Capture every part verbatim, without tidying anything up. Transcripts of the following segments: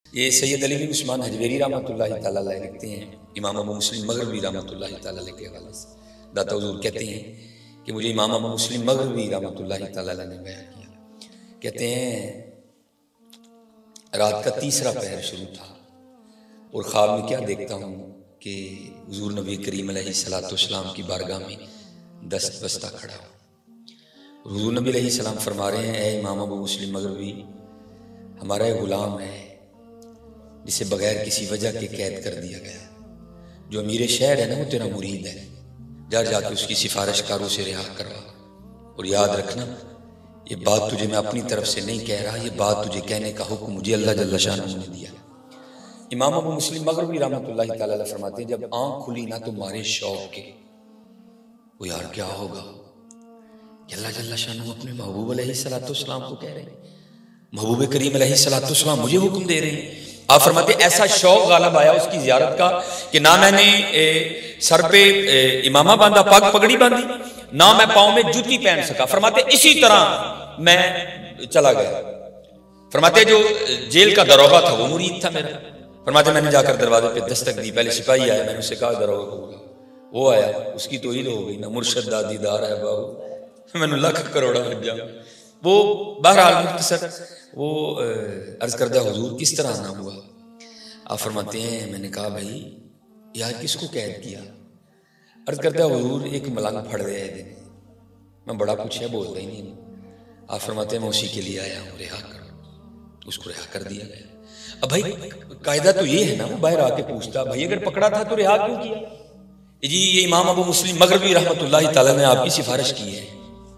یہ سید علی بن عثمان حجویری رحمۃ اللہ تعالیٰ علیہ لکھتے ہیں، امام ابو مسلم مغربی رحمۃ اللہ تعالیٰ علیہ کے حوالے سے داتا حضور کہتے ہیں کہ مجھے امام ابو مسلم مغربی رحمۃ اللہ تعالیٰ علیہ نے بیان کیا، کہتے ہیں رات کا تیسرا پہر شروع تھا اور خواب میں کیا دیکھتا ہوں کہ حضور نبی کریم علیہ الصلوۃ والسلام کی بارگاہ میں دست بستہ کھڑا ہوں۔ حضور نبی علیہ السلام فرما رہے ہیں، اے امام ابو مسلم مغربی، ہمارا ایک غلام ہے جسے بغیر کسی وجہ کے قید کر دیا گیا، جو امیر شہر ہے نا وہ تیرا مرید ہے، جا جا کے اس کی سفارش کاروں سے رہا کروا، اور یاد رکھنا یہ بات تجھے میں اپنی طرف سے نہیں کہہ رہا، یہ بات تجھے کہنے کا حکم مجھے اللہ جل شانہ نے دیا۔ امام ابو مسلم مغربی رحمۃ اللہ تعالیٰ علیہ فرماتے ہیں جب آنکھ کھلی نہ تو مارے شوق کے، وہ یار کیا ہوگا کہ اللہ جل شانہ اپنے محبوب علیہ الصلوۃ والسلام کو کہہ رہے ہیں، محبوب کریم علیہ الصلوۃ والسلام مجھے حکم دے رہے ہیں۔ آپ فرماتے ہیں ایسا شوق غالب آیا اس کی زیارت کا کہ نہ میں نے سر پہ امامہ باندھا، پگ پگڑی باندھی، نہ میں پاؤں میں جوتی پہن سکا۔ فرماتے اسی طرح میں چلا گیا۔ فرماتے جو جیل کا دروگہ تھا وہ مرید تھا میرا۔ فرماتے میں نے جا کر دروازے پہ دستک دی، پہلے سپاہی آیا، میں نے اسے کہا دروگہ کو بلا، وہ آیا، اس کی توحید ہو گئی، نہ مرشد دا دیدار ہے باہو، میں نے لاکھ کروڑا لگ جاؤں۔ وہ بہرحال مختصر وہ عرض کردہ حضور کس طرح نہ ہوا؟ آپ فرماتے ہیں میں نے کہا بھائی یار کس کو قید کیا؟ عرض کردہ حضور ایک ملنگ پھڑ گیا ہے دن، میں بڑا کچھ ہے بولتا ہی نہیں۔ آپ فرماتے ہیں میں اسی کے لیے آیا ہوں، رہا کرو۔ اس کو رہا کر دیا گیا۔ اب بھائی قاعدہ تو یہ ہے نا، وہ باہر آ کے پوچھتا بھائی اگر پکڑا تھا تو رہا کیوں کیا؟ جی یہ امام ابو مسلم مغربی رحمۃ اللہ تعالیٰ نے آپ کی سفارش کی ہے،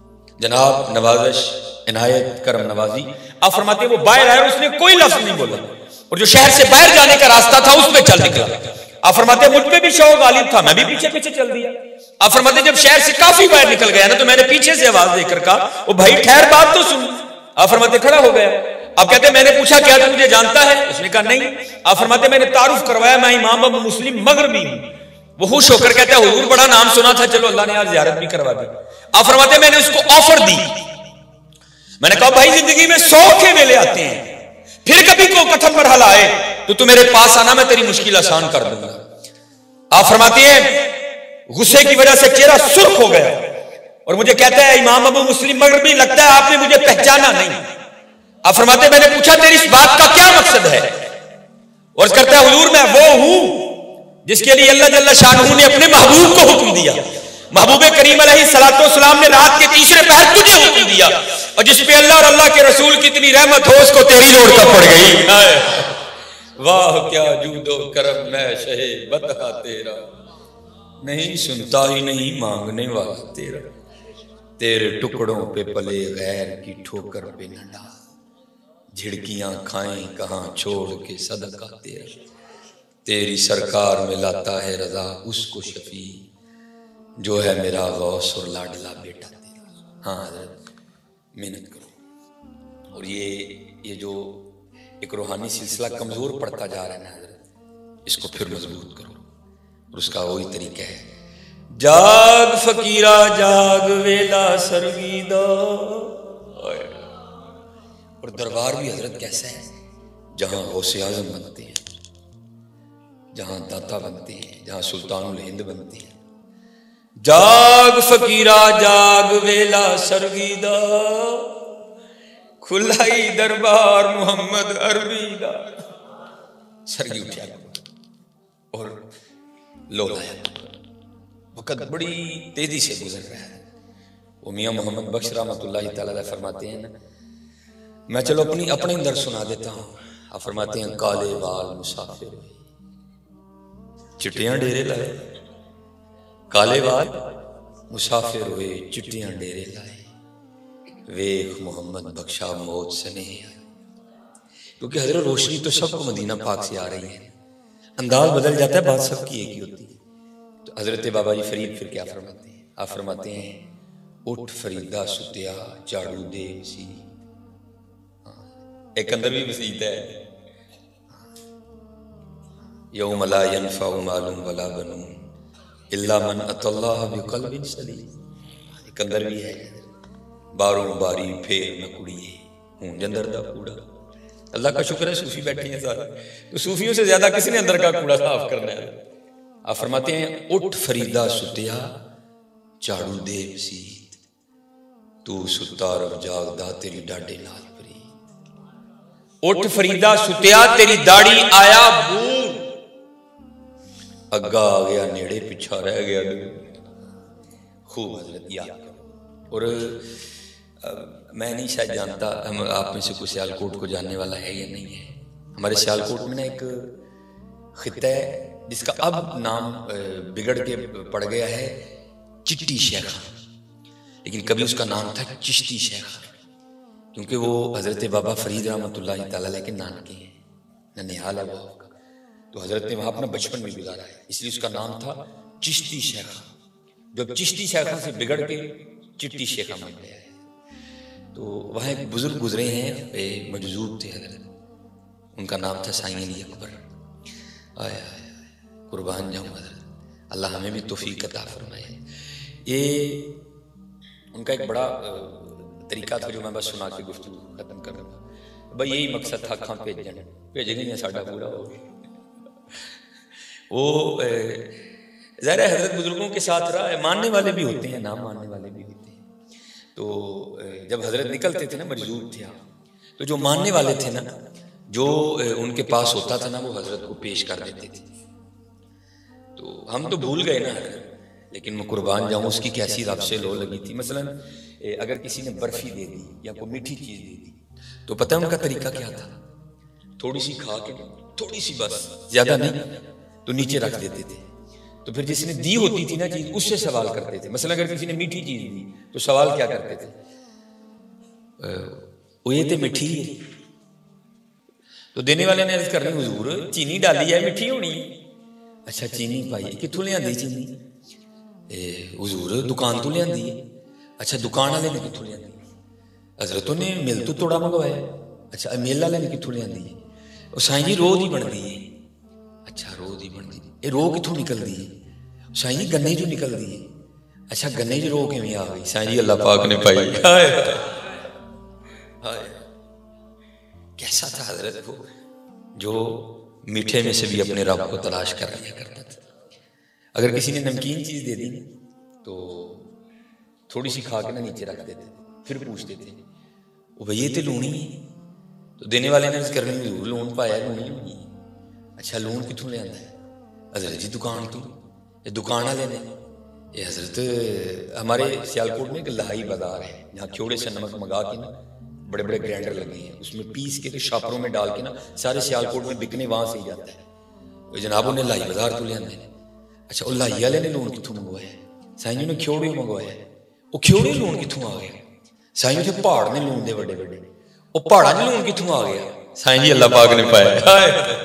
جناب نوازش عنایت کرم نوازی۔ آپ فرماتے ہیں وہ باہر آیا، اس نے کوئی لفظ نہیں بولا، اور جو شہر سے باہر جانے کا راستہ تھا اس میں چل نکلا۔ آپ فرماتے ہیں مجھ پہ بھی شوق غالب تھا، میں بھی پیچھے پیچھے چل دیا۔ آپ فرماتے ہیں جب شہر سے کافی باہر نکل گیا نا تو میں نے پیچھے سے آواز دے کر کہا وہ بھائی ٹھہر بات تو سن۔ آپ فرماتے ہیں کھڑا ہو گیا۔ آپ کہتے ہیں میں نے پوچھا کیا تو مجھے جانتا ہے؟ اس نے کہا نہیں۔ آپ فرماتے ہیں میں نے تعارف کروایا میں امام ابو مسلم مغربی ہوں۔ وہ خوش ہو کر کہتا ہے حضور بڑا نام سنا تھا، چلو اللہ نے آج زیارت بھی کروا دی۔ آپ فرماتے ہیں میں نے اس کو آفر دی، میں نے کہا بھائی زندگی میں سو کے ویلے آتے ہیں، پھر کبھی کو کٹھن مرحلہ آئے تو تو میرے پاس آنا، میں تیری مشکل آسان کر دوں گا۔ آپ فرماتے ہیں غصے کی وجہ سے چہرہ سرخ ہو گیا اور مجھے کہتا ہے امام ابو مسلم مغربی لگتا ہے آپ نے مجھے پہچانا نہیں۔ آپ فرماتے ہیں میں نے پوچھا تیری اس بات کا کیا مقصد ہے؟ اور اس کرتا ہے حضور میں وہ ہوں جس کے لیے اللہ جل شانہ نے اپنے محبوب کو حکم دیا۔ محبوب کریم علیہ الصلوۃ والسلام نے رات کے تیسرے پہر تجھے حکم دیا، اور جس پہ اللہ اور اللہ کے رسول کی اتنی رحمت ہو اس کو تیری جوڑ کر پڑ گئی۔ واہ کیا جود و کرم میں شہ بتا تیرا، نہیں سنتا ہی نہیں مانگنے والا تیرا، تیرے ٹکڑوں پہ پلے غیر کی ٹھوکر پہ نہ ڈال، جھڑکیاں کھائیں کہاں چھوڑ کے صدقہ تیرا، تیری سرکار میں لاتا ہے رضا اس کو شفیع جو ہے میرا غوث اور لاڈلا بیٹا تیرا۔ ہاں حضرت محنت کرو، اور یہ یہ جو ایک روحانی سلسلہ کمزور پڑتا جا رہا ہے نا حضرت، اس کو پھر مضبوط کرو، اور اس کا وہی طریقہ ہے جاگ فقیرہ جاگ ویلا سرگیدہ۔ اور دربار بھی حضرت کیسا ہے جہاں غوث اعظم بنتے ہیں، جہاں داتا بنتے ہیں، جہاں سلطان الہند بنتے ہیں۔ جاگ فقیرہ جاگ ویلا سرگیدہ، کھلائی دربار محمد عربی دا۔ سرگی اٹھا اور لولایا، وقت بڑی تیزی سے گزر رہا ہے۔ وہ میاں محمد بخش رحمۃ اللہ تعالیٰ علیہ فرماتے ہیں نا، میں چلو اپنی اپنے اندر سنا دیتا ہوں۔ آپ فرماتے ہیں کالے بال مسافر ہوئے، چٹیاں ڈیرے لائے، کالے بال مسافر ہوئے چٹیاں ڈیرے لائے، ویخ محمد بخشا موت سے نہیں آئے۔ کیونکہ حضرت روشنی تو سب کو مدینہ پاک سے آ رہی ہے، انداز بدل جاتا ہے، بات سب کی ایک ہی ہوتی ہے۔ تو حضرت بابا جی فرید پھر کیا فرماتے ہیں؟ آپ فرماتے ہیں اٹھ فریدہ ستیا جاڑو دے وسیع، ایک اندر بھی وسیعت ہے، یوم لا ینفع مال ولا بنون الا من اتى اللہ بقلب سلیم، ایک اندر بھی ہے، باروں باری پھیر نہ کڑیے ہوں جندر دا کوڑا، اللہ کا شکر ہے صوفی بیٹھے ہیں سارے، تو صوفیوں سے زیادہ کس نے اندر کا کوڑا صاف کرنا ہے؟ آپ فرماتے ہیں اٹھ فریدا ستیا جھاڑو دے مسیت، تو ستا رب جاگدا تیری ڈاڈے نال پرید، اٹھ فریدا ستیا تیری داڑھی آیا بور، اگا آ گیا نیڑے پیچھا رہ گیا دور۔ خوب حضرت یاد کرو۔ اور میں نہیں شاید جانتا ہم آپ میں سے کوئی سیالکوٹ کو جاننے والا ہے یا نہیں ہے۔ ہمارے سیالکوٹ میں نا ایک خطہ ہے جس کا اب نام بگڑ کے پڑ گیا ہے چٹی شیخا، لیکن کبھی اس کا نام تھا چشتی شیخا، کیونکہ وہ حضرت بابا فرید رحمۃ اللہ تعالیٰ علیہ کے نانکے ہیں، ننیہال ہے وہ کا، تو حضرت نے وہاں اپنا بچپن بھی گزارا ہے، اس لیے اس کا نام تھا چشتی شیخا، جب چشتی شیخا سے بگڑ کے چٹی شیخا بن گیا ہے۔ تو وہاں ایک بزرگ گزرے ہیں، مجذوب تھے حضرت، ان کا نام تھا سائیں علی اکبر۔ آئے آئے قربان جاؤں حضرت، اللہ ہمیں بھی توفیق عطا فرمائے۔ یہ ان کا ایک بڑا طریقہ تھا جو میں بس سنا کے گفتگو ختم کر رہا ہوں۔ بھائی یہی مقصد تھا، کھاں بھیجنے بھیج گئے ساڈا پورا ہو گیا۔ وہ ظاہر ہے حضرت بزرگوں کے ساتھ رہا ہے، ماننے والے بھی ہوتے ہیں، نہ ماننے والے بھی ہوتے ہیں۔ تو جب حضرت نکلتے تھے نا، مجذوب تھے تو جو ماننے والے تھے نا، جو ان کے پاس ہوتا تھا نا، وہ حضرت کو پیش کر دیتے تھے۔ تو ہم تو بھول گئے نا حضرت، لیکن میں قربان جاؤں اس کی کیسی رب سے لو لگی تھی۔ مثلا اگر کسی نے برفی دے دی یا کوئی میٹھی چیز دے دی تو پتہ ہے ان کا طریقہ کیا تھا؟ تھوڑی سی کھا کے، تھوڑی سی بس، زیادہ نہیں، تو نیچے رکھ دیتے تھے۔ تو پھر جس نے دی ہوتی تھی نا چیز، اس سے سوال کرتے تھے۔ مثلا اگر کسی نے میٹھی چیز دی تو سوال کیا کرتے تھے؟ وہ یہ تے میٹھی ہے، تو دینے والے نے عرض کرنی حضور چینی ڈالی ہے، میٹھی ہونی ہے۔ اچھا چینی پائی، کتھوں لے آندی چینی؟ حضور دکان تو لے آندی ہے۔ اچھا دکان والے نے کتھوں لے آندی؟ حضرتوں نے مل تو توڑا منگوایا۔ اچھا میل والے نے کتھوں لے آندی ہے؟ وہ سائیں جی روز ہی بن دی ہے۔ اچھا روز ہی بن دی، یہ رو کتھوں نکل دی ہے؟ سائیں جی گنے جو نکل دی ہے۔ اچھا گنے جو رو کیویں آ گئی؟ سائیں جی اللہ پاک نے پائی۔ کیسا تھا حضرت وہ، جو میٹھے میں سے بھی اپنے رب کو تلاش کر لیا کرتا تھا۔ اگر کسی نے نمکین چیز دے دی تو تھوڑی سی کھا کے نہ نیچے رکھ دیتے، پھر پوچھتے تھے وہ بھئی یہ تے لونی ہے؟ تو دینے والے نے عرض کرنی ضرور لون پایا، لونی ہونی ہے۔ اچھا لون کتھوں لے آندا ہے؟ حضرت جی دکان تو، یہ دکان والے نے۔ یہ حضرت ہمارے سیالکوٹ میں ایک لاہی بازار ہے جہاں کھوڑے سے نمک منگا کے نا بڑے بڑے گرینڈر لگے ہیں، اس میں پیس کے شاپروں میں ڈال کے نا سارے سیالکوٹ میں بکنے وہاں سے ہی جاتا ہے۔ جناب انہیں لاہی بازار تو لے آندے ہیں۔ اچھا وہ لاہی والے نے لون کتھوں منگوایا ہے؟ سائیں جی نے کھوڑے منگوایا ہے۔ وہ کھوڑے لون کتھوں آ گیا؟ سائیں جی پہاڑ نے لون دے بڑے بڑے، وہ پہاڑا نے لون کتھوں آ گیا؟ سائیں جی اللہ پاک نے پایا۔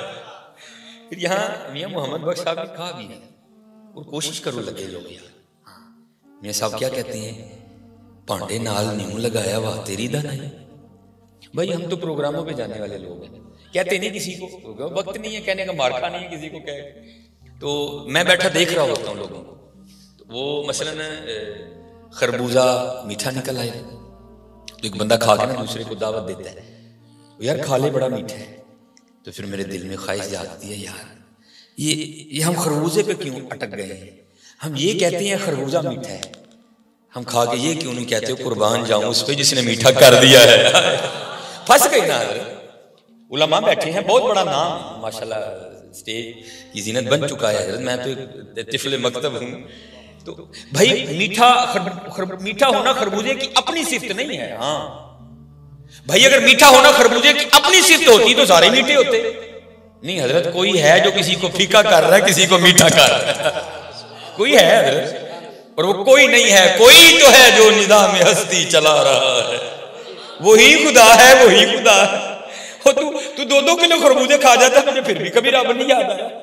پھر یہاں میاں محمد بخش صاحب نے کہا بھی ہے، اور کوشش کرو لگے لوگ یار۔ میاں صاحب کیا کہتے ہیں؟ پانڈے نال نیوں لگایا واہ تیری دا نہیں۔ بھائی ہم تو پروگراموں پہ جانے والے لوگ ہیں، کہتے نہیں کسی کو، وقت نہیں ہے کہنے کا، مارکا نہیں ہے کسی کو کہے۔ تو میں بیٹھا دیکھ رہا ہوتا ہوں لوگوں کو، تو وہ مثلاً خربوزہ میٹھا نکل آئے تو ایک بندہ کھا کے نا دوسرے کو دعوت دیتا ہے، یار کھا لے بڑا میٹھا ہے۔ تو پھر میرے دل میں خواہش جاگتی ہے، یار یہ یہ ہم خربوزے پہ کیوں اٹک گئے ہیں؟ ہم یہ کہتے ہیں خربوزہ میٹھا ہے، ہم کھا کے یہ کیوں نہیں کہتے قربان جاؤں اس پہ جس نے میٹھا کر دیا ہے۔ پھنس گئی نا حضرت۔ علماء بیٹھے ہیں، بہت بڑا نام ماشاءاللہ اسٹیج کی زینت بن چکا ہے حضرت، میں تو طفل مکتب ہوں۔ تو بھائی میٹھا میٹھا ہونا خربوزے کی اپنی صفت نہیں ہے۔ ہاں بھائی اگر میٹھا ہونا خربوزے کی اپنی صفت ہوتی تو سارے میٹھے ہوتے۔ نہیں حضرت، کوئی ہے جو کسی کو پھیکا کر رہا ہے، کسی کو میٹھا کر رہا ہے، کوئی ہے حضرت، اور وہ کوئی نہیں ہے، کوئی تو ہے جو نظام ہستی چلا رہا ہے، وہی خدا ہے، وہی خدا ہے۔ تو تو دو دو کلو خربوزے کھا جاتا ہے، مجھے پھر بھی کبھی رب نہیں یاد آیا۔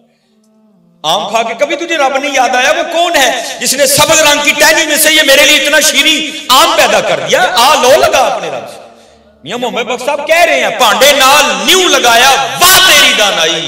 آم کھا کے کبھی تجھے رب نہیں یاد آیا؟ وہ کون ہے جس نے سبز رنگ کی ٹہنی میں سے یہ میرے لیے اتنا شیریں آم پیدا کر دیا؟ آ لو لگا اپنے رب سے۔ میاں محمد بخش صاحب کہہ رہے ہیں پانڈے نال نیوں لگایا واہ تیری دانائی،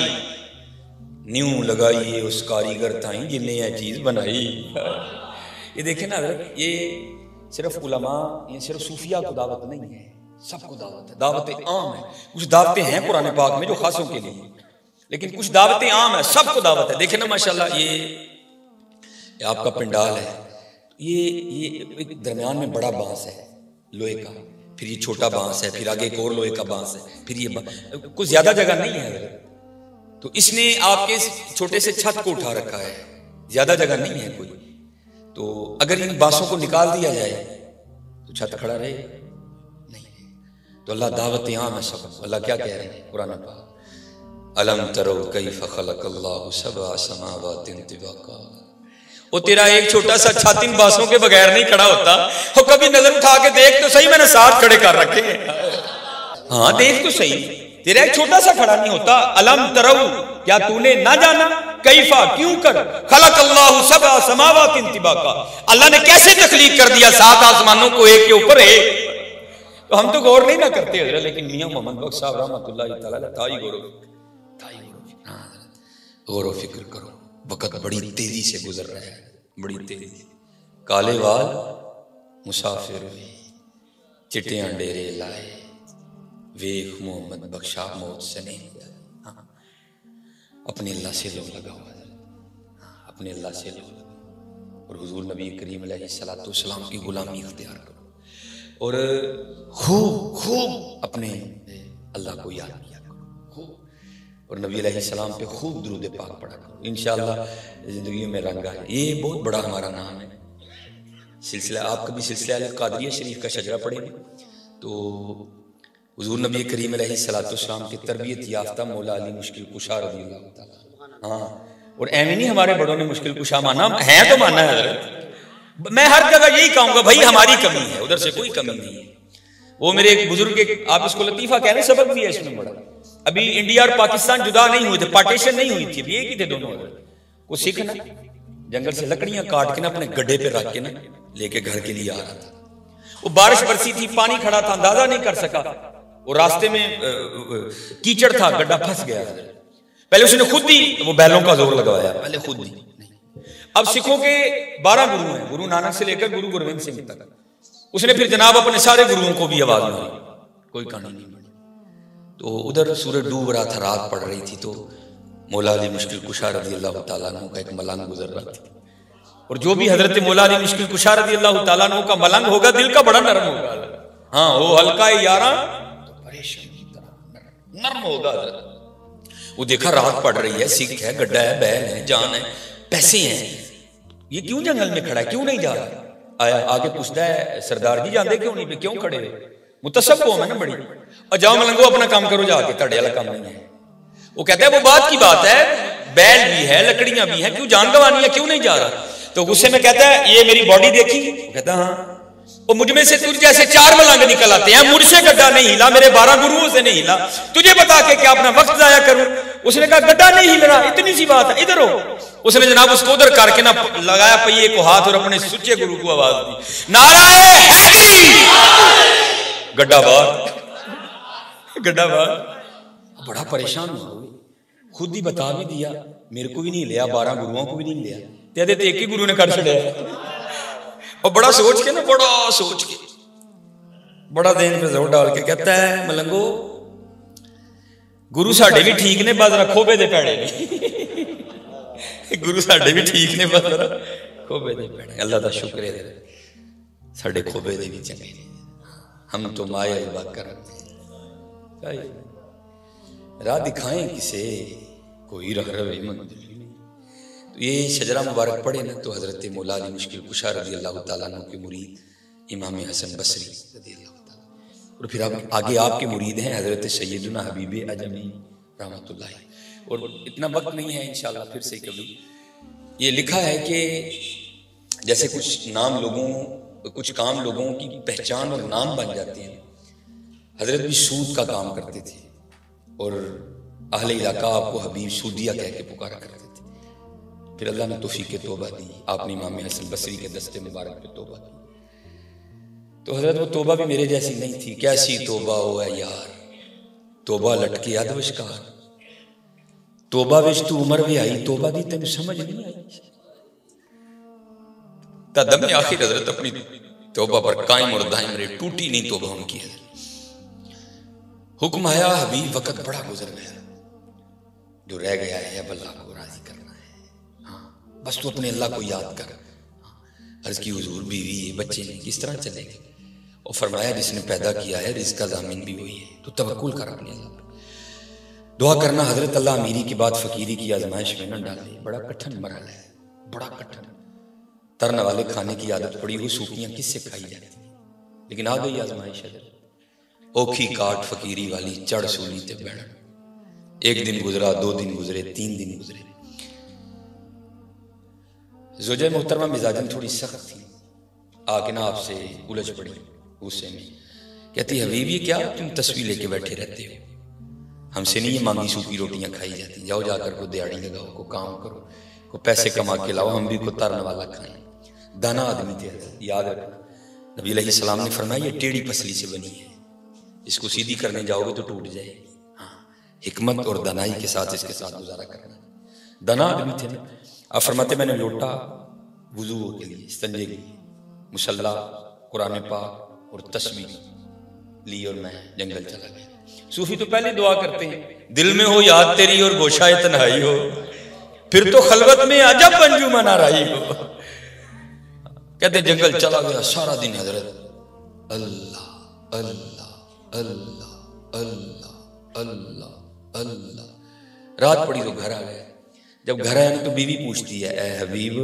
نیوں لگائیے اس کاریگر تائیں جن نے یہ چیز بنائی۔ یہ دیکھیں نا حضرت، یہ صرف علماء، یہ صرف صوفیہ کو دعوت نہیں ہے، سب کو دعوت ہے، دعوتیں عام ہیں. کچھ دعوتیں ہیں قرآن پاک میں جو خاصوں کے لیے، لیکن کچھ دعوتیں عام ہیں، سب کو دعوت ہے. دیکھیں نا ماشاءاللہ یہ آپ کا پنڈال ہے، یہ یہ ایک درمیان میں بڑا بانس ہے لوہے کا، پھر یہ چھوٹا بانس ہے، پھر آگے ایک اور لوہے کا بانس ہے، پھر یہ کوئی زیادہ جگہ نہیں ہے، تو اس نے آپ کے چھوٹے سے چھت کو اٹھا رکھا ہے، زیادہ جگہ نہیں ہے کوئی. تو اگر ان بانسوں کو نکال دیا جائے تو چھت کھڑا رہے نہیں. تو اللہ دعوت عام ہے سب. اللہ کیا کہہ رہے ہیں قرآن پاک، الم تروا کیف خلق اللہ سبع سماوات طباقا. وہ تیرا ایک چھوٹا سا چھت ان بانسوں کے بغیر نہیں کھڑا ہوتا. وہ کبھی نظر اٹھا کے دیکھ تو صحیح، میں نے ساتھ کھڑے کر رکھے ہیں. ہاں دیکھ تو صحیح، تیرا ایک چھوٹا سا کھڑا نہیں ہوتا. الم تروا، کیا تو نے نہ جانا، کیفا کیوں کر، خلق اللہ سبع سماوات طباقا، اللہ نے کیسے تخلیق کر دیا سات آسمانوں کو ایک کے اوپر ایک. تو ہم تو غور نہیں نہ کرتے حضرت، لیکن میاں محمد بخش صاحب رحمۃ اللہ تعالی علیہ تائی غور غور و فکر کرو. وقت بڑی تیزی سے گزر رہا ہے، بڑی تیزی سے. کالے وال مسافر ہوئے، چٹیاں ڈیرے لائے، ویخ محمد بخشا موت سے نہیں. ہاں اپنے اللہ سے لو لگا ہوا، اپنے اللہ سے لو لگا، اور حضور نبی کریم علیہ الصلوۃ والسلام کی غلامی اختیار کرو، اور خوب خوب اپنے اللہ کو یاد کیا کرو خوب، اور نبی علیہ السلام پہ خوب درود پاک پڑھا کرو. انشاءاللہ زندگی میں رنگ آئے. یہ بہت بڑا ہمارا نام ہے سلسلہ. آپ کبھی سلسلہ قادریہ شریف کا شجرہ پڑھیں گے تو حضور نبی کریم علیہ الصلوۃ والسلام کی تربیت یافتہ مولا علی مشکل کشا رضی اللہ تعالیٰ. ہاں اور ایویں نہیں ہمارے بڑوں نے مشکل کشا مانا ہے تو مانا ہے حضرت. میں ہر جگہ یہی کہوں گا بھائی ہماری کمی ہے، ادھر سے کوئی کمی نہیں ہے. وہ میرے ایک بزرگ کے، آپ اس کو لطیفہ کہہ رہے ہیں، سبق بھی ہے اس میں بڑا. ابھی انڈیا اور پاکستان جدا نہیں ہوئے تھے، پارٹیشن نہیں ہوئی تھی، ابھی ایک ہی تھے دونوں. وہ سکھ نا جنگل سے لکڑیاں کاٹ کے نا اپنے گڈھے پہ رکھ کے نا لے کے گھر کے لیے آ رہا تھا. وہ بارش برسی تھی، پانی کھڑا تھا، اندازہ نہیں کر سکا. وہ راستے میں کیچڑ تھا، گڈھا پھنس گیا. پہلے اس نے خود ہی وہ بیلوں کا زور لگوایا، پہلے خود ہی. اب سکھوں کے بارہ گرو ہیں، گرو نانک سے لے کر گرو گوبند سنگھ تک. اس نے پھر جناب اپنے سارے گروؤں کو بھی آواز ماری، کوئی کہانی نہیں بنی. تو ادھر سورج ڈوب رہا تھا، رات پڑ رہی تھی، تو مولا علی مشکل کشا رضی اللہ تعالیٰ عنہ کا ایک ملنگ گزر رہا تھا. اور جو بھی حضرت مولا علی مشکل کشا رضی اللہ تعالیٰ عنہ کا ملنگ ہوگا دل کا بڑا نرم ہوگا. ہاں وہ ہلکا ہے یاراں پریشان کی طرح نرم ہوگا حضرت. وہ دیکھا رات پڑ رہی ہے، سکھ ہے، گڈھا ہے، بیل ہے، جان ہے، پیسے ہیں، یہ کیوں جنگل میں کھڑا ہے، کیوں نہیں جا رہا. آیا آگے پوچھتا ہے سردار جی جاندے کیوں نہیں پہ، کیوں کھڑے ہوئے؟ متصب قوم ہے نا بڑی. اور جاؤ ملنگو اپنا کام کرو جا کے، تڑے والا کام نہیں ہے. وہ کہتا ہے وہ بات کی بات ہے، بیل بھی ہے، لکڑیاں بھی ہیں، کیوں جان گوانی ہے، کیوں نہیں جا رہا. تو غصے میں کہتا ہے یہ میری باڈی دیکھی؟ وہ کہتا ہاں. وہ مجھ میں سے تجھ جیسے چار ملنگ نکل آتے ہیں، مجھ سے گڈھا نہیں ہلا، میرے بارہ گروؤں سے نہیں ہلا، تجھے بتا کے کیا اپنا وقت ضائع کروں. اس نے کہا گڈھا نہیں ہل رہا، اتنی سی بات ہے، ادھر ہو. اس نے جناب اس کو ادھر کر کے نہ لگایا پہیے کو ہاتھ اور اپنے سچے گرو کو آواز دی، نعرہ حیدری. گڈھا باہر، گڈھا باہر. بڑا پریشان ہوا، خود ہی بتا بھی دیا میرے کو بھی نہیں لیا، بارہ گروؤں کو بھی نہیں لیا، تیرے تو ایک ہی گرو نے کر چھڑیا. اور بڑا سوچ کے نا، بڑا سوچ کے، بڑا دین پہ زور ڈال کے کہتا ہے ملنگو گرو ساڈے بھی ٹھیک نے، بس رکھو بے دے پیڑے گرو ساڈے بھی ٹھیک نے، بس کھوبے دے پیڑے. اللہ دا شکر ہے ساڈے کھوبے دے بھی چنگے نے، ہم تو مایا البا کرتے راہ دکھائیں کسے کوئی رہ روے منزل نہیں. تو یہ شجرہ مبارک پڑھے نا تو حضرت مولا علی مشکل کشا رضی اللہ تعالیٰ عنہ کے مرید امام حسن بصری رضی اللہ تعالیٰ، اور پھر آپ آگے آپ کے مرید ہیں حضرت سیدنا حبیب اجمی رحمۃ اللہ. اور اتنا وقت نہیں ہے انشاءاللہ پھر سے کبھی. یہ لکھا ہے کہ جیسے کچھ نام لوگوں کچھ کام لوگوں کی پہچان اور نام بن جاتے ہیں. حضرت بھی سود کا کام کرتے تھے اور اہل علاقہ آپ کو حبیب سودیہ کہہ کے پکارا کرتے تھے. پھر اللہ نے توفیق توبہ دی، آپ نے امام حسن بصری کے دستے مبارک پہ توبہ کی. تو حضرت وہ توبہ بھی میرے جیسی نہیں تھی. کیسی توبہ ہو ہے یار، توبہ لٹکی ادوشکار، توبہ وچ تو عمر بھی آئی، توبہ دی تینوں سمجھ نہیں آئی. تا دم آخر حضرت اپنی توبہ پر قائم اور دائم رہے، ٹوٹی نہیں توبہ ان کی. حکم آیا حبیب وقت بڑا گزر گیا، جو رہ گیا ہے اب اللہ کو راضی کرنا ہے، ہاں بس تو اپنے اللہ کو یاد کر۔ عرض کی حضور بیوی ہے، بچے نہیں، کس طرح چلے گے؟ اور فرمایا جس نے پیدا کیا ہے رزق کا ضامن بھی وہی ہے، تو توکل کر اپنے اللہ پر، دعا کرنا حضرت اللہ امیری کی بات فقیری کی آزمائش میں نہ ڈالے۔ بڑا کٹھن مرحلہ ہے، بڑا کٹھن، ترن والے کھانے کی عادت پڑی ہوئی سوکیاں کس سے کھائی جاتی ہیں، لیکن آ گئی آزمائش ہے، اوکھی کاٹ فقیری والی چڑھ سولی تے بیٹھ، ایک دن گزرا، دو دن گزرے، تین دن گزرے۔ زوجہ محترمہ مزاجن تھوڑی سخت تھی، آ کے نا آپ سے الجھ پڑی غصے میں، کہتی حبیب یہ کیا تم تصویر لے کے بیٹھے رہتے ہو، ہم سے نہیں یہ مانگی سوکھی روٹیاں کھائی جاتی، جاؤ جا کر کو دیہڑی لگاؤ، کو کام کرو، کو پیسے کما کے لاؤ، ہم بھی کو ترن والا کھائیں۔ دانا آدمی تھے، یاد رکھنا نبی علیہ السلام نے فرمایا یہ ٹیڑھی پسلی سے بنی ہے، اس کو سیدھی کرنے جاؤ گے تو ٹوٹ جائے گی، ہاں حکمت اور دانائی کے ساتھ اس کے ساتھ گزارا کرنا۔ دانا آدمی تھے نا، آپ فرماتے میں نے لوٹا وضو کے لیے، استنجے کے لیے، مصلی، قرآن پاک اور تسبیح لی اور میں جنگل چلا گیا۔ صوفی تو پہلے دعا کرتے ہیں دل میں ہو یاد تیری اور گوشائے تنہائی ہو، پھر تو خلوت میں عجب انجمن آرائی ہو۔ کہتے جنگل چلا گیا، سارا دن حضرت اللہ اللہ اللہ اللہ اللہ اللہ، رات پڑی تو گھر آ گیا۔ جب گھر آیا تو بیوی پوچھتی ہے اے حبیب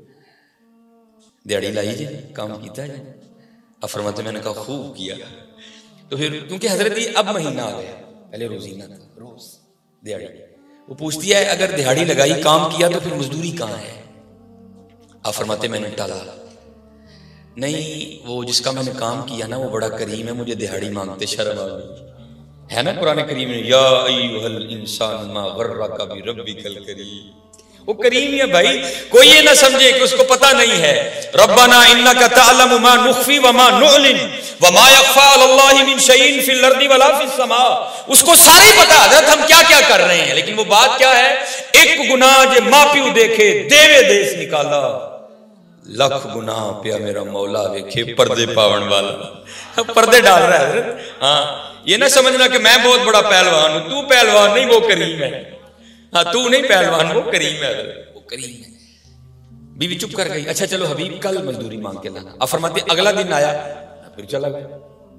دیہڑی لائی جی، کام کیتا ہے جی؟ اب فرماتے میں نے کہا خوب کیا۔ تو پھر کیونکہ حضرت یہ اب مہینہ آ گیا، پہلے روزینہ تھا، روز دیہڑی، وہ پوچھتی ہے اگر دیہڑی لگائی کام کیا تو پھر مزدوری کہاں ہے؟ اب فرماتے میں نے ٹالا، نہیں وہ جس کا میں نے کام کیا نا وہ بڑا کریم ہے، مجھے دیہڑی مانگتے شرم آ گئی ہے نا قرآن کریم میں، یا ایھا الانسان ما غرک بربک الکریم، وہ کریم ہی ہے بھائی، کوئی یہ نہ سمجھے کہ اس کو پتہ نہیں ہے۔ ربنا انک تعلم ما نخفی وما نعلن وما یخفی علی اللہ من شیء فی الارض ولا فی السماء، اس کو ساری پتہ حضرت ہم کیا کیا کر رہے ہیں، لیکن وہ بات کیا ہے، ایک گناہ جے ماں پیو دیکھے دیوے دیس نکالا، لکھ گناہ پیا میرا مولا ویکھے پردے پاون والا، پردے ڈال رہا ہے حضرت۔ ہاں یہ نہ سمجھنا کہ میں بہت بڑا پہلوان ہوں، تو پہلوان نہیں وہ کریم ہے، ہاں تو نہیں پہلوان وہ کریم ہے، وہ کریم ہے۔ بیوی چپ کر گئی، اچھا چلو حبیب کل مزدوری مانگ کے لانا۔ اب فرماتے اگلا دن آیا پھر چلا گیا،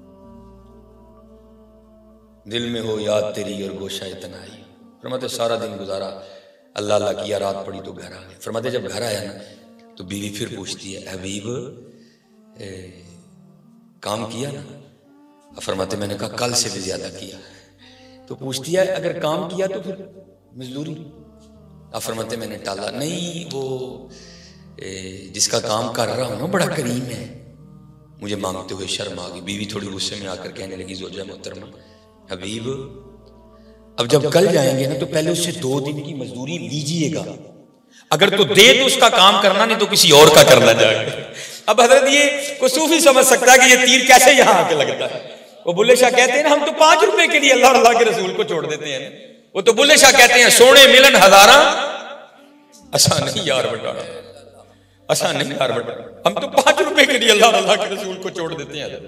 دل میں ہو یاد تیری اور گوشہ تنہائی، فرماتے سارا دن گزارا، اللہ اللہ کیا، رات پڑی تو گھر آ گئے۔ فرماتے جب گھر آیا نا تو بیوی پھر پوچھتی ہے حبیب کام کیا نا؟ فرماتے میں نے کہا کل سے بھی زیادہ کیا۔ تو پوچھتی ہے اگر کام کیا تو پھر مزدوری؟ آپ فرماتے میں نے ٹالا، نہیں وہ جس کا کام کر رہا ہوں نا بڑا کریم ہے، مجھے مانگتے ہوئے شرم آ گئی۔ بیوی تھوڑی غصے میں آ کر کہنے لگی زوجہ محترمہ حبیب اب جب کل جائیں گے نا تو پہلے اس سے دو دن کی مزدوری لیجئے گا، اگر تو دے تو اس کا کام کرنا، نہیں تو کسی اور کا کرنا جائے گا۔ اب حضرت یہ کوئی صوفی سمجھ سکتا ہے کہ یہ تیر کیسے یہاں آ کے لگتا ہے۔ وہ بلے شاہ کہتے ہیں نا ہم تو پانچ روپے کے لیے اللہ اور اللہ کے رسول کو چھوڑ دیتے ہیں، وہ تو بلے شاہ کہتے ہیں سونے ملن ہزاراں آسان نہیں یار بٹا، آسان نہیں یار بٹا، ہم تو پانچ روپے کے لیے اللہ اور اللہ کے رسول کو چھوڑ دیتے ہیں۔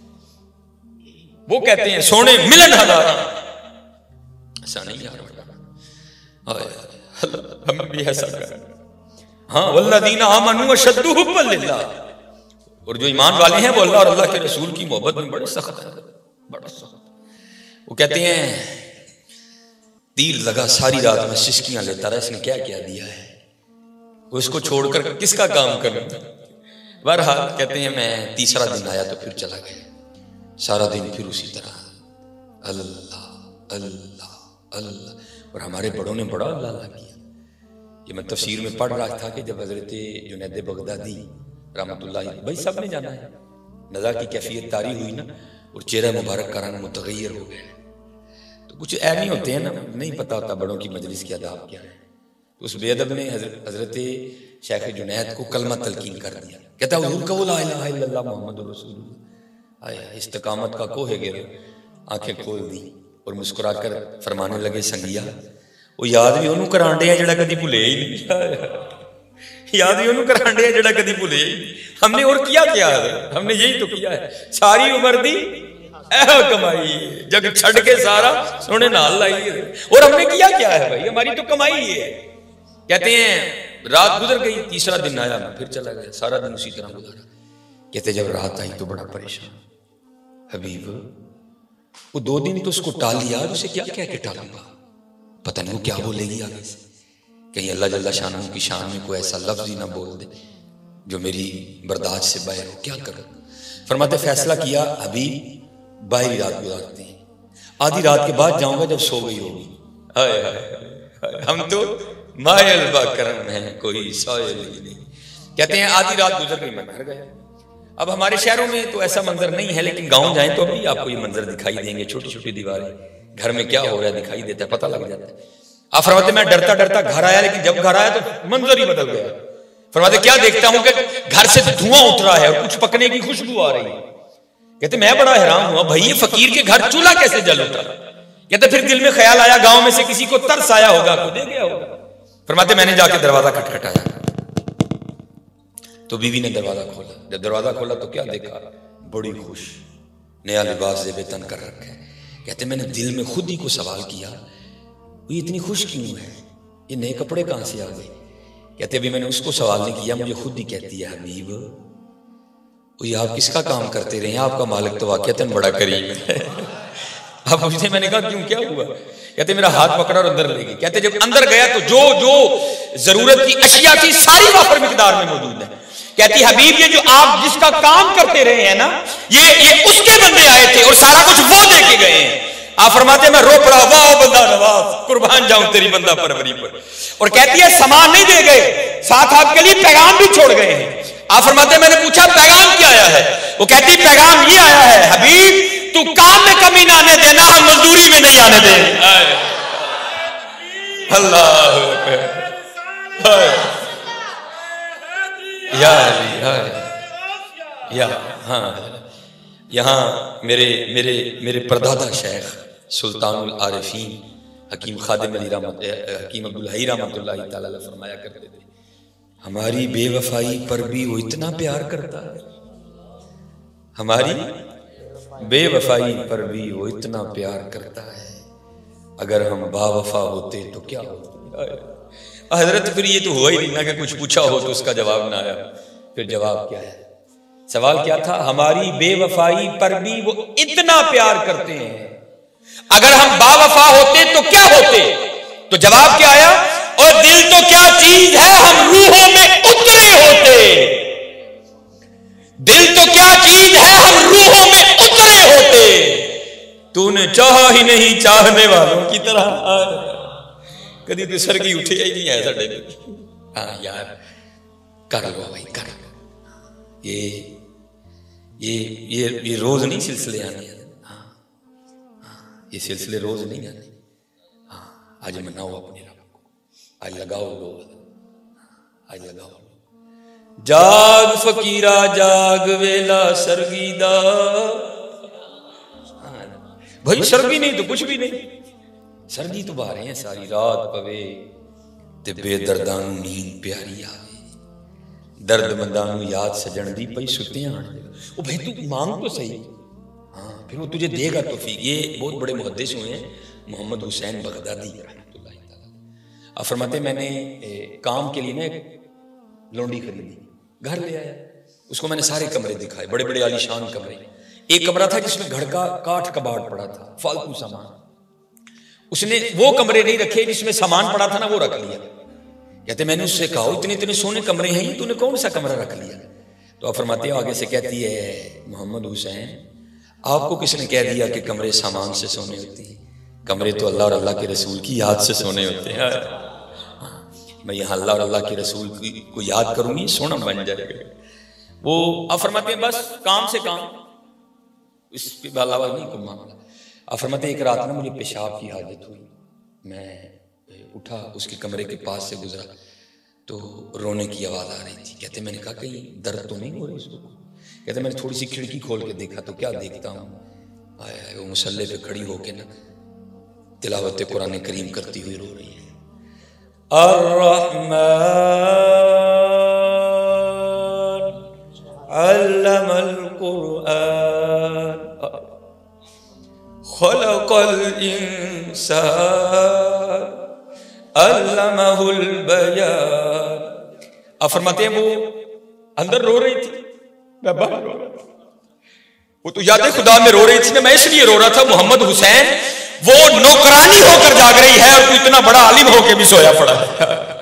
وہ کہتے ہیں سونے ملن ہزاراں آسان نہیں یار بٹا، ہم بھی ایسا کریں۔ ہاں والذین آمنوا اشد حبا للہ، اور جو ایمان والے ہیں وہ اللہ اور اللہ کے رسول کی محبت میں بڑے سخت ہیں، بڑا سخت۔ وہ کہتے ہیں تیر لگا ساری رات میں سسکیاں لیتا رہا، اس نے کیا کیا دیا ہے، وہ اس کو چھوڑ کر کس کا کام کروں؟ بہرحال کہتے ہیں میں تیسرا دن آیا تو پھر چلا گیا، سارا دن پھر اسی طرح اللہ اللہ اللہ، اور ہمارے بڑوں نے بڑا اللہ اللہ کیا۔ یہ میں تفسیر میں پڑھ رہا تھا کہ جب حضرت جنید بغدادی رحمت اللہ بھائی سب نے جانا ہے، نزا کی کیفیت طاری ہوئی نا اور چہرہ مبارک کا رنگ متغیر ہو گئے، تو کچھ ایب نہیں ہوتے ہیں نا، نہیں پتا ہوتا بڑوں کی مجلس کے آداب کیا ہے۔ تو اس بے ادب نے حضرت شیخ جنید کو کلمہ تلقین کر دیا، کہتا حضور کہو لا الہ الا اللہ محمد رسول اللہ، آیا استقامت کا کوہ گر، آنکھیں کھول دی اور مسکرا کر فرمانے لگے سنگیا وہ یاد بھی انہوں کرانڈے ہیں جڑا کدی بھولے ہی نہیں، یاد بھی انہوں کرانڈے ہیں جڑا کدی بھولے ہی نہیں، ہم نے اور کیا کیا ہے، ہم نے یہی تو کیا ہے، ساری عمر دی اے کمائی ہے جگ چھڑ کے سارا سونے نال لائی ہے. اور ہم نے کیا کیا ہے بھائی؟ ہماری تو کمائی ہے. کہتے ہیں رات گزر گئی، تیسرا دن آیا میں پھر چلا گیا، سارا دن اسی طرح گزارا. کہتے جب رات آئی تو بڑا پریشان. حبیب وہ دو دن تو اس کو ٹال لیا، اسے کیا کہہ کے ٹالوں گا؟ پتہ نہیں وہ کیا بولے گی آگے سے، کہیں اللہ جل شانہ کی شان میں کوئی ایسا لفظ ہی نہ بول دے جو میری برداشت سے باہر ہو. کیا کروں؟ فرماتے فیصلہ کیا حبیب باہر رات گزارتے ہیں، آدھی رات کے بعد جاؤں گا جب سو گئی ہوگی. ہائے ہائے ہم تو مائل با کرم ہیں کوئی سائل ہی نہیں. کہتے ہیں آدھی رات گزر گئی میں گھر گیا. اب ہمارے شہروں میں تو ایسا منظر نہیں ہے، لیکن گاؤں جائیں تو ابھی آپ کو یہ منظر دکھائی دیں گے. چھوٹی چھوٹی دیواریں، گھر میں کیا ہو رہا ہے دکھائی دیتا ہے، پتہ لگ جاتا ہے. آپ فرماتے میں ڈرتا ڈرتا گھر آیا، لیکن جب گھر آیا تو منظر ہی بدل گیا. فرماتے کیا دیکھتا ہوں کہ گھر سے دھواں اٹھ رہا ہے اور کچھ پکنے کی خوشبو آ رہی ہے. کہتے میں بڑا حیران ہوا، بھائی یہ فقیر کے گھر چولہا کیسے جل اٹھا؟ کہتے پھر دل میں خیال آیا گاؤں میں سے کسی کو ترس آیا ہوگا، کو دے گیا ہوگا. فرماتے میں نے جا کے دروازہ کھٹکھٹایا تو بیوی نے دروازہ کھولا. جب دروازہ کھولا تو کیا دیکھا؟ بڑی خوش، نیا لباس زیب تن کر رکھا ہے. کہتے میں نے دل میں خود ہی کو سوال کیا وہ اتنی خوش کیوں ہے، یہ نئے کپڑے کہاں سے آ گئے؟ کہتے ابھی میں نے اس کو سوال نہیں کیا، مجھے خود ہی کہتی ہے حبیب یہ آپ کس کا کام کرتے رہے ہیں، آپ کا مالک تو واقعتاً بڑا کریم ہے. آپ پوچھتے میں نے کہا کیوں کیا ہوا؟ کہتے میرا ہاتھ پکڑا اور اندر لے گئی. کہتے جب اندر گیا تو جو جو ضرورت کی اشیاء تھی ساری وافر مقدار میں موجود ہے. کہتی حبیب یہ جو آپ جس کا کام کرتے رہے ہیں نا، یہ یہ اس کے بندے آئے تھے اور سارا کچھ وہ دے کے گئے ہیں. آپ فرماتے میں رو پڑا، واہ بندہ نواز، قربان جاؤں تیری بندہ پروری پر. اور کہتی ہے سامان نہیں دے گئے، ساتھ آپ کے لیے پیغام بھی چھوڑ گئے ہیں. آپ فرماتے میں نے پوچھا پیغام کیا آیا ہے؟ وہ کہتی پیغام یہ آیا ہے حبیب تو کام میں کمی نہ آنے دینا، ہم مزدوری میں نہیں آنے دیں. اللہ یا یا ہاں یہاں میرے میرے میرے پردادا شیخ سلطان العارفین حکیم خادم علی رحمت حکیم عبدالحی رحمت اللہ تعالی علیہ فرمایا کرتے تھے ہماری بے وفائی پر بھی وہ اتنا پیار کرتا ہے، ہماری بے وفائی پر بھی وہ اتنا پیار کرتا ہے، اگر ہم با وفا ہوتے تو کیا ہوتے. حضرت پھر یہ تو ہوا ہی نہیں نا کہ کچھ پوچھا ہو تو اس کا جواب نہ آیا. پھر جواب کیا ہے؟ سوال کیا تھا؟ ہماری بے وفائی پر بھی وہ اتنا پیار کرتے ہیں، اگر ہم با وفا ہوتے تو کیا ہوتے؟ تو جواب کیا آیا؟ اور دل تو کیا چیز ہے ہم روحوں میں اترے ہوتے. دل تو کیا چیز ہے ہم روحوں میں اترے ہوتے. تو نے چاہا ہی نہیں چاہنے والوں کی طرح. کدی تو سرگی اٹھے ہی نہیں ہے ساڈے. ہاں یار کر لو بھائی کر لو. یہ یہ یہ یہ روز نہیں سلسلے آنے. ہاں ہاں یہ سلسلے روز نہیں آنے. ہاں آج مناؤ اپنے رب کو، آج لگاؤ لوگ، آج لگاؤ لوگ. جاگ فقیرہ جاگ ویلا سرگی دا. بھائی سرگی نہیں تو کچھ بھی نہیں. سرگی تو باہر ہیں ساری رات پوے تے بے دردانو نیند پیاری آوے. درد مندانو یاد سجن دی پئی ستے آن. او بھائی تو مانگ تو صحیح، ہاں پھر وہ تجھے دے گا توفیق. یہ بہت بڑے محدث ہوئے ہیں محمد حسین بغدادی رحمۃ اللہ تعالی. آپ فرماتے میں نے کام کے لیے نا ایک لونڈی خریدی، گھر لے آیا. اس کو میں نے سارے کمرے دکھائے، بڑے بڑے عالی شان کمرے. ایک کمرہ تھا جس میں گھڑ کا کاٹھ کباڑ پڑا تھا، فالتو سامان. اس نے وہ کمرے نہیں رکھے جس میں سامان پڑا تھا نا وہ رکھ لیا. کہتے میں نے اس سے کہا اتنے اتنے سونے کمرے ہیں یہ تو نے کون سا کمرہ رکھ لیا؟ تو آپ فرماتے ہیں آگے سے کہتی ہے محمد حسین آپ کو کس نے کہہ دیا کہ کمرے سامان سے سونے ہوتے ہیں؟ کمرے تو اللہ اور اللہ کے رسول کی یاد سے سونے ہوتے ہیں. میں یہاں اللہ اور اللہ کے رسول کو یاد کروں گی سونا بن جائے گا. وہ آپ فرماتے ہیں بس کام سے کام، اس پہ علاوہ نہیں کوئی معاملہ. آپ فرماتے ہیں ایک رات میں مجھے پیشاب کی حاجت ہوئی، میں اٹھا اس کے کمرے کے پاس سے گزرا تو رونے کی آواز آ رہی تھی. کہتے میں نے کہا کہیں درد تو نہیں ہو رہی اس کو؟ کہتے میں نے تھوڑی سی کھڑکی کھول کے دیکھا تو کیا دیکھتا ہوں، آیا وہ مصلے پہ کھڑی ہو کے نا تلاوت قرآن کریم کرتی ہوئی رو رہی ہے. الرحمن علم القرآن. خلق الانسان علمہ البیان. آپ فرماتے ہیں وہ اندر رو رہی تھی، میں باہر رو رہا تھا. وہ تو یاد خدا میں رو رہی تھی نا، میں اس لیے رو رہا تھا محمد حسین وہ نوکرانی ہو کر جاگ رہی ہے اور تو اتنا بڑا عالم ہو کے بھی سویا پڑا ہے.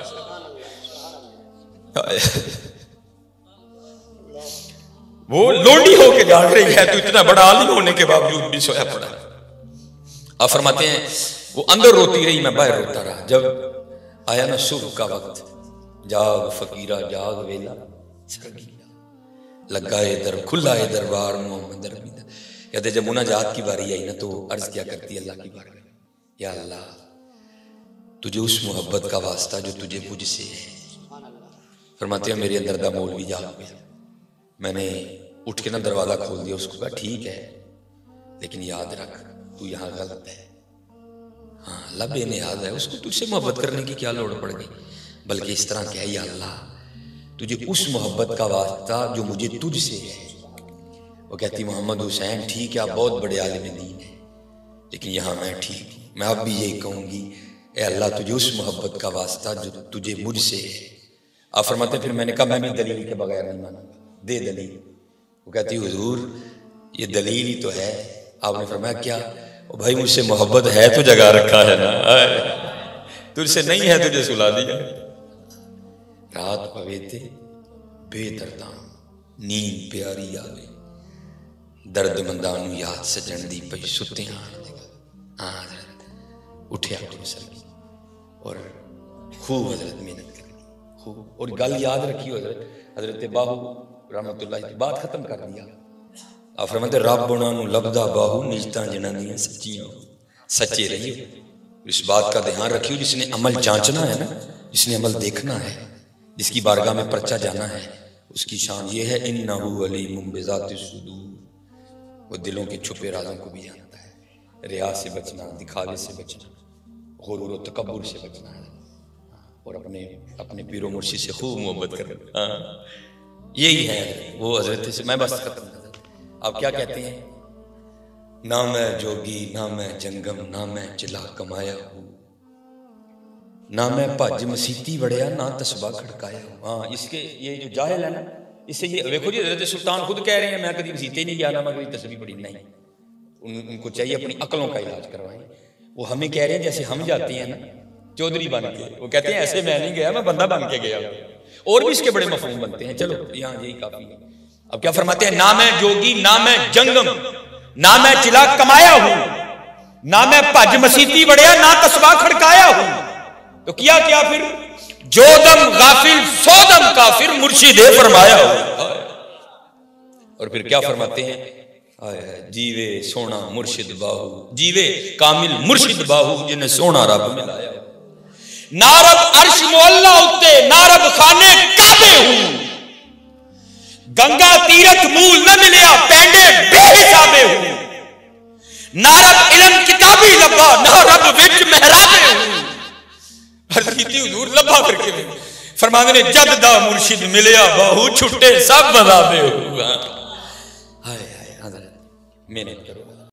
وہ لونڈی ہو کے جاگ رہی ہے تو اتنا بڑا عالم ہونے کے باوجود بھی سویا پڑا ہے. آپ فرماتے ہیں وہ اندر روتی رہی، میں باہر روتا رہا. جب آیا نا صبح کا وقت، جاگ فقیرہ جاگ ویلا سرگی لگا ہے در کھلا ہے دربار محمد رمیدہ. کہتے جب مناجات کی باری آئی نا تو عرض کیا کرتی اللہ کی بارگاہ میں، یا اللہ تجھے اس محبت کا واسطہ جو تجھے مجھ سے ہے. فرماتے ہیں میرے اندر دا مولوی جاگ گیا. میں نے اٹھ کے نا دروازہ کھول دیا، اس کو کہا ٹھیک ہے لیکن یاد رکھ تو یہاں غلط ہے. ہاں اللہ بے نیاز ہے، اس کو تجھ سے محبت کرنے کی کیا لوڑ پڑ گئی، بلکہ اس طرح کہ یا اللہ تجھے اس محبت کا واسطہ جو مجھے تجھ سے ہے. وہ کہتی محمد حسین ٹھیک ہے آپ بہت بڑے عالم دین ہیں لیکن یہاں میں ٹھیک ہوں. میں اب بھی یہی کہوں گی اے اللہ تجھے اس محبت کا واسطہ جو تجھے مجھ سے ہے. آپ فرماتے پھر میں نے کہا میں بھی دلیل کے بغیر نہیں مانا گا، دے دلیل. وہ کہتی حضور یہ دلیل ہی تو ہے. آپ نے فرمایا کیا؟ او بھائی مجھ سے محبت ہے تو جگہ رکھا ہے نا، تجھ سے نہیں ہے تجھے سلا دیا. رات پویتے بے درداں نیند پیاری آوے، درد مندانو یاد سجن دی پئی ستے آن لگا. ہاں حضرت اٹھے آپ نے سر کی اور خوب حضرت محنت کرنی خوب. اور گل یاد رکھی ہو حضرت حضرت باہو رحمت اللہ کی بات ختم کر دیا. آپ فرماتے رب انہاں نو لبدا باہو نیجتاں جنہاں دیاں سچیاں سچے رہیے. اس بات کا دھیان رکھیو جس نے عمل جانچنا ہے نا، جس نے عمل دیکھنا ہے، جس کی بارگاہ میں پرچہ جانا ہے، اس کی شان یہ ہے انہو علیم بذات الصدور. وہ دلوں کے چھپے رازوں کو بھی جانتا ہے. ریا سے بچنا، دکھاوے سے بچنا، غرور و تکبر سے بچنا ہے اور اپنے اپنے پیر و مرشد سے خوب محبت کرنا. ہاں یہی ہے وہ حضرت سے. میں بس ختم. آپ کیا کہتے ہیں؟ نہ میں جوگی نہ میں جنگم نہ میں چلا کمایا ہوں، نہ میں پاج مسیتی بڑھیا نہ تسبہ کھڑکایا ہوں. ہاں اس کے یہ جو جاہل ہے نا، اس سے یہ دیکھو جی حضرت سلطان خود کہہ رہے ہیں میں کبھی مسیتے نہیں گیا نہ میں کبھی تسبیح پڑھی. نہیں، ان کو چاہیے اپنی عقلوں کا علاج کروائیں. وہ ہمیں کہہ رہے ہیں جیسے ہم جاتے ہیں نا چودھری بن کے، وہ کہتے ہیں ایسے میں نہیں گیا میں بندہ بن کے گیا. اور بھی اس کے بڑے مفہوم بنتے ہیں. چلو یہاں یہی کافی ہے. اب کیا فرماتے ہیں؟ نہ میں جوگی نہ میں جنگم نہ میں چلا کمایا ہوں، نہ میں پج مسیتی بڑھیا نہ تسبیح کھڑکایا ہوں. تو کیا کیا پھر؟ جو دم غافل سو دم کافر مرشد فرمایا ہوں. اور پھر کیا فرماتے ہیں؟ جیوے سونا مرشد باہو، جیوے کامل مرشد باہو جنہیں سونا رب ملایا. نہ رب عرش مولا اتے نہ رب خانے کعبے ہوں، گنگا تیرتھ مول نہ ملیا پینڈے بے حسابے ہوں. نہ رب علم کتابی لبا نہ رب وچ محرابے ہوں. عرض کیتی حضور لبا کر کے فرمانے نے جد دا مرشد ملیا باہو چھٹے سب بذابے ہوں. ہائے ہائے حضرت محنت کرو.